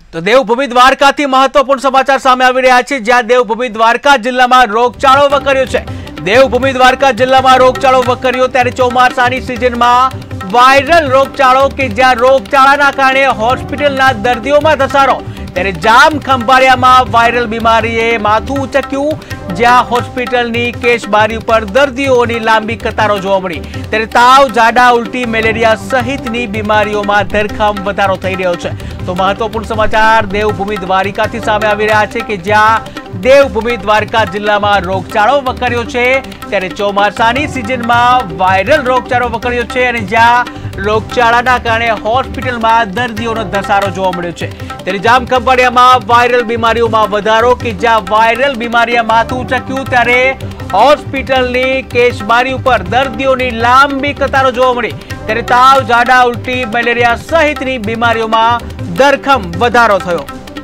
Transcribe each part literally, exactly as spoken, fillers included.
તો દેવભૂમિ દ્વારકાથી મહત્વપૂર્ણ સમાચાર સામે આવી રહ્યા છે, જ્યાં દેવભૂમિ દ્વારકા જિલ્લામાં રોગચાળો વકર્યો છે। દેવભૂમિ દ્વારકા જિલ્લામાં રોગચાળો વકર્યો ત્યારે ચોમાસાની સિઝનમાં વાયરલ રોગચાળો કે જ્યાં રોગચાળાના કારણે હોસ્પિટલના દર્દીઓમાં ધસારો, ત્યારે જામ ખંભાળિયામાં વાયરલ બીમારીએ માથું ઉચક્યું, જ્યાં હોસ્પિટલની કેસ બારી ઉપર દર્દીઓની લાંબી કતારો જોવા મળી। ત્યારે તાવ, ઝાડા, ઉલટી, મેલેરિયા સહિતની બીમારીઓમાં ધરખમ વધારો થઈ રહ્યો છે। તો મહત્વપૂર્ણ સમાચાર દેવભૂમિ દ્વારિકાથી સામે આવી રહ્યા છે કે જ્યાં દેવભૂમિ દ્વારકા જિલ્લામાં રોગચાળો વકર્યો છે, ત્યારે ચોમાસાની સિઝનમાં વાયરલ રોગચાળો વકર્યો છે અને જ્યાં રોગચાળાના કારણે હોસ્પિટલમાં દર્દીઓનો ધસારો જોવા મળ્યો છે। ત્યારે જામ ખંભાળિયામાં વાયરલ બીમારીઓમાં વધારો કે જ્યાં વાયરલ બીમારીએ માથું ઉચક્યું, ત્યારે હોસ્પિટલની કેસબારી ઉપર દર્દીઓની લાંબી કતારો જોવા મળી। ત્યારે તાવ, ઝાડા, ઉલટી, મેલેરિયા સહિતની બીમારીઓમાં ધરખમ વધારો થયો।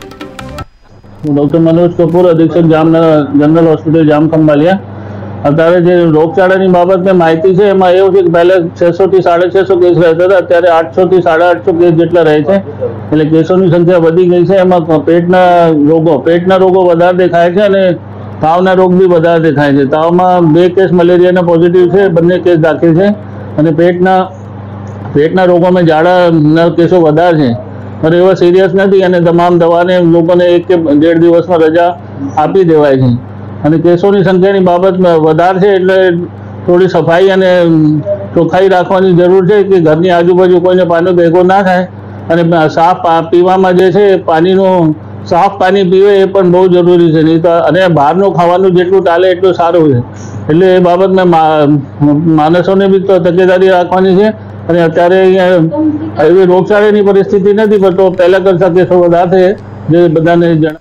હું ડૉક્ટર મનોજ કપૂર, અધિક્ષક જામનગર જનરલ હોસ્પિટલ જામ ખંભાળિયા। અત્યારે જે રોગચાળાની બાબતની માહિતી છે એમાં એવું છે કે પહેલા છસો થી સાડા છસો કેસ રહેતા હતા, અત્યારે આઠસો થી સાડા આઠસો કેસ જેટલા રહે છે, એટલે કેસોની સંખ્યા વધી ગઈ છે। એમાં પેટના રોગો પેટના રોગો વધારે દેખાય છે અને તાવના રોગ બી વધારે દેખાય છે। તાવમાં બે કેસ મલેરિયાના પોઝિટિવ છે, બંને કેસ દાખલ છે અને પેટના પેટના રોગોમાં ઝાડાના કેસો વધારે છે, પણ એવા સિરિયસ નથી અને તમામ દવાને લોકોને એક કે ડેઢ દિવસમાં રજા આપી દેવાય છે અને કેસોની સંખ્યાની બાબત વધારે છે, એટલે થોડી સફાઈ અને ચોખ્ખાઈ રાખવાની જરૂર છે કે ઘરની આજુબાજુ કોઈને પાણી ભેગો ના થાય અને સાફ પીવામાં જે છે પાણીનું સાફ પાણી પીવે એ પણ બહુ જરૂરી છે, નહીં તો અને બહારનું ખાવાનું જેટલું ટાળે એટલું સારું છે। એટલે એ બાબતમાં માણસોને બી તો તકેદારી રાખવાની છે અને અત્યારે અહીંયા એવી રોગચાળાની પરિસ્થિતિ નથી, પણ તો પહેલાં કરતાં કેસો વધારે છે જે બધાને જણાવ